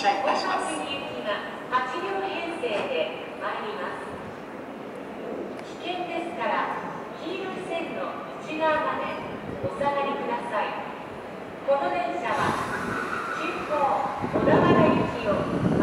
車いたします。 行きが8両編成で参ります。危険ですから黄色い線の内側までお下がりください。この電車は急行小田原行きを